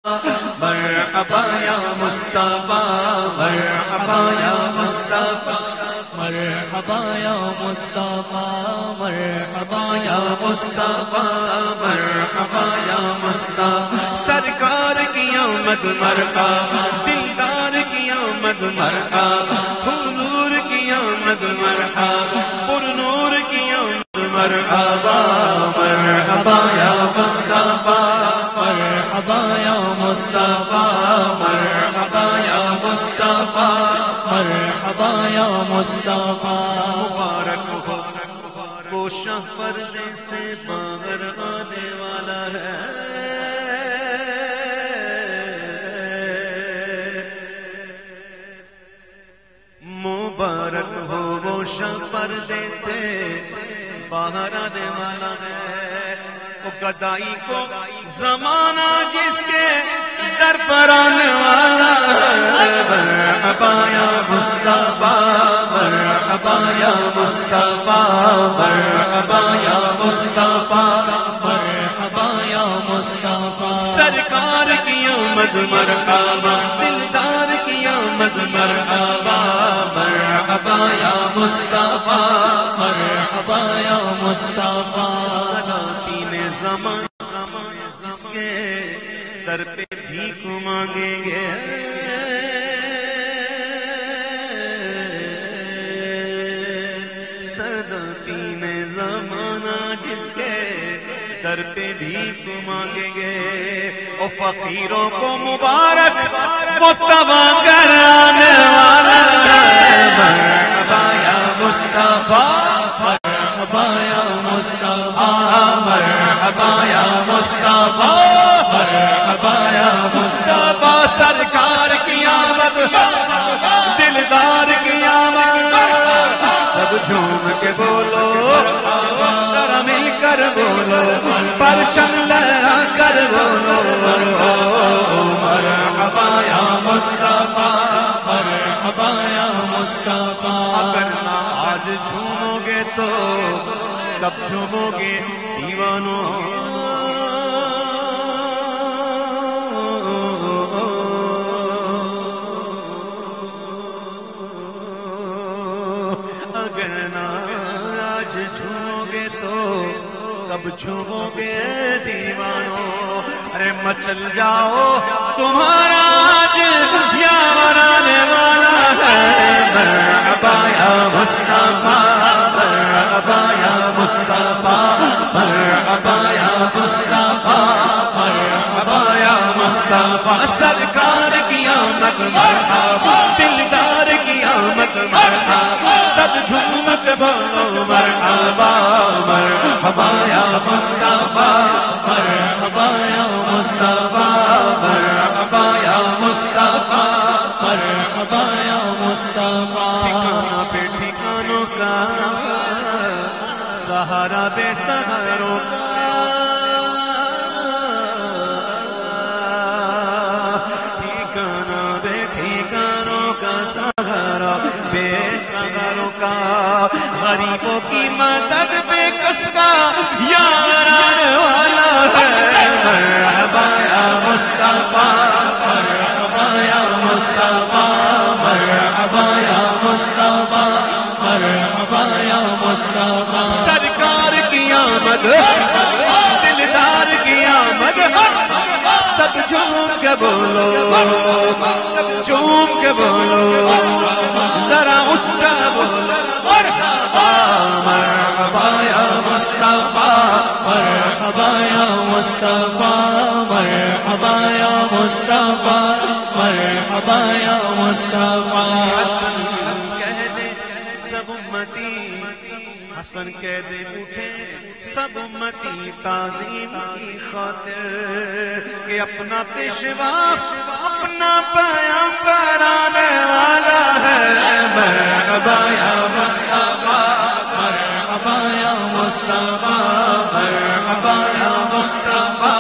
مرحبا یا مصطفیٰ مرحبا یا مصطفیٰ مرحبا یا مصطفیٰ مرحبا یا مصطفیٰ مرحبا یا مصطفیٰ سرکار کی آمد مرحبا دلدار کی آمد مرحبا حضور کی آمد مرحبا پر نور کی آمد مرحبا مرحبا یا مصطفیٰ مرحبا یا مصطفیٰ مرحبا یا مصطفیٰ مرحبا یا مصطفیٰ مبارک ہو وہ شاہ پردے سے باہر آنے والا ہے مبارک ہو وہ شاہ پردے سے باہر آنے والا ہے وہ گدائی کو زمانہ جس کے در پر آنے والا ہے مرحبا یا مصطفیٰ مرحبا یا مصطفیٰ مرحبا یا مصطفیٰ مرحبا یا مصطفیٰ سرکار کی آمد مرحبا دلدار کی آمد مرحبا مرحبا یا مصطفیٰ مرحبا یا مصطفیٰ سلاطین زمان جس کے در پہ بھیک مانگیں گے سلاطین زمانہ جس کے در پہ بھیک مانگیں گے اور فقیروں کو مبارک وہ تباہ کرانے والا ہے مرحبا یا مصطفیٰ مرحبا یا مصطفیٰ مرحبا یا مصطفیٰ مرحبا یا مصطفیٰ سرکار کی آمد دلدار کی آمد سب جھوم کے بولو ذرا مل کر بولو پرچم لہرا کر بولو مرحبا یا مصطفیٰ مرحبا یا مصطفیٰ اگر نہ آج جھومو گے تو کب جھومو گے دیوانوں اگر نہ آج جھومو گے تو کب جھومو گے دیوانوں ارے مچل جاؤ تمہارا آج یار آنے والا ہے مرحبا یا مصطفیٰ مرحبا یا مصطفیٰ مرحبا یا مصطفیٰ مرحبا یا مصطفیٰ سرکار کی آمد مرحبا دلدار کی آمد مرحبا سب جھوم کے بولو مرحبا مرحبا یا مصطفیٰ مرحبا یا مصطفیٰ مرحبا یا مصطفیٰ مرحبا یا مصطفیٰ ٹھکانہ پہ ٹھکانوں کا سہارا بے سہاروں کا ٹھکانہ بے ٹھکانوں کا سہارا بے سہاروں کا غریبوں کی مدد بے کس کا یار آنے والا ہے مرحبا یا مصطفیٰ مرحبا یا مصطفیٰ مرحبا یا مصطفیٰ مرحبا یا مصطفیٰ سرکار کی آمد دلدار کی آمد سب جھوم کے بولو جھوم کے بولو ذرا اچھا بولو مرحبا مرحبا یا مصطفیٰ مرحبا یا مصطفیٰ مرحبا یا مصطفیٰ مرحبا یا مصطفیٰ حسن کہہ دے سب امتی حسن کہہ دے اٹھے سب امتی تعظیم کی خاطر کہ اپنا پیشوا اپنا پیغمبر آنے والا ہے مرحبا یا مصطفیٰ مرحبا یا مصطفیٰ مرحبا یا مصطفیٰ